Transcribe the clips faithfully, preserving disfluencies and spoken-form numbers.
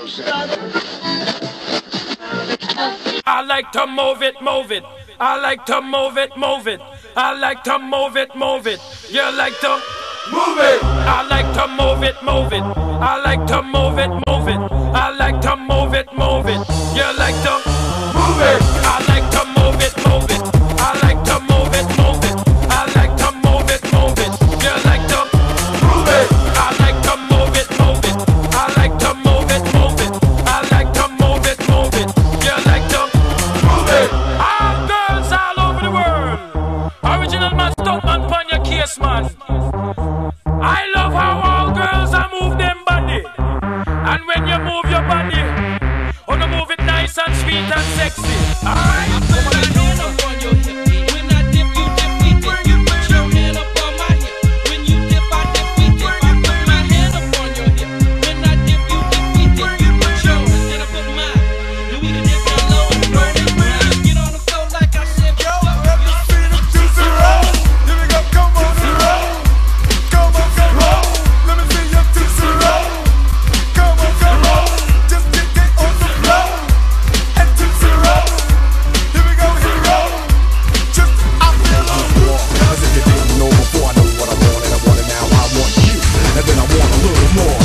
I like to move it, move it. I like to move it, move it. I like to move it, move it. You like to move it. I like to move it, move it. I like to move it, move it. I like to move it, move it. You like to move it. I like to move it, move it. I like to move it, move it. I like to move it, move it. You like to move it. I like to move it, move it. I like to move it, move it. I like to move it, move it. You like to move it. All girls all over the world. Original man, stuck man, pon your case, man. I love how all girls are move them body. And when you move your body, oh, you move it nice and sweet and sexy. Alright? Put my hand up on your hip. When I dip, you dip, we dip. You put your hand up on my hip. When you dip, I dip, we dip. I put my hand up on your hip. When I dip, you dip, we dip. You put yours, then I put mine. Then we can dip down low and roll it round. Get on the floor like I said. Yo, let me see them to zero. Here we go, come on, zero. Come on, come on. Let me see your to zero. Come on, come on. Just get get on the floor. And to zero. Here we go, here we go. Just I feel on war. Cause if you didn't know before, I know what I want and I want it now. I want you. And then I want a little more.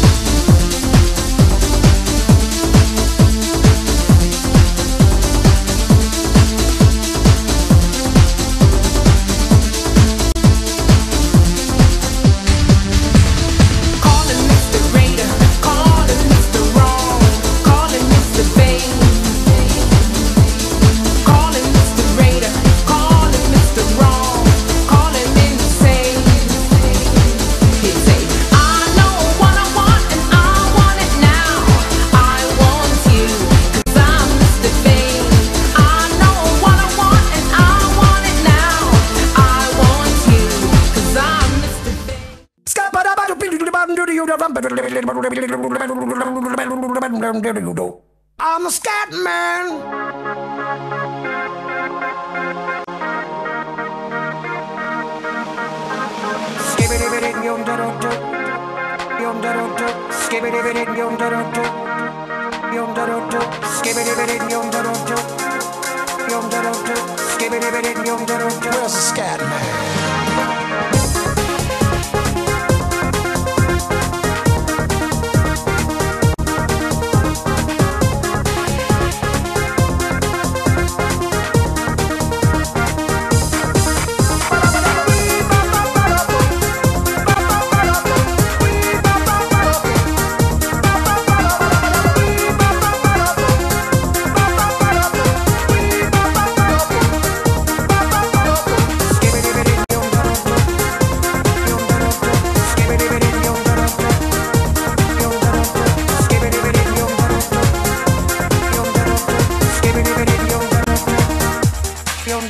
Calling Mister Raider, calling Mister Wrong, calling Mister Bane, calling Mister Raider, calling Mister Wrong, calling insane. He'd say, I know what I want and I want it now. I want you, cause I'm Mister Bane. I know what I want and I want it now. I want you, cause I'm Mister Bane. I'm a scat man. Skibbity yum da da da, yum da da da, skibbity yum da da da, yum da da da, skibbity yum da da da, yum da da da, skibbity yum da da da. Where's the scat man?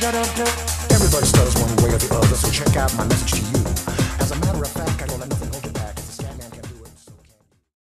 Everybody stutters one way or the other, so check out my message to you. As a matter of fact, I don't let nothing hold you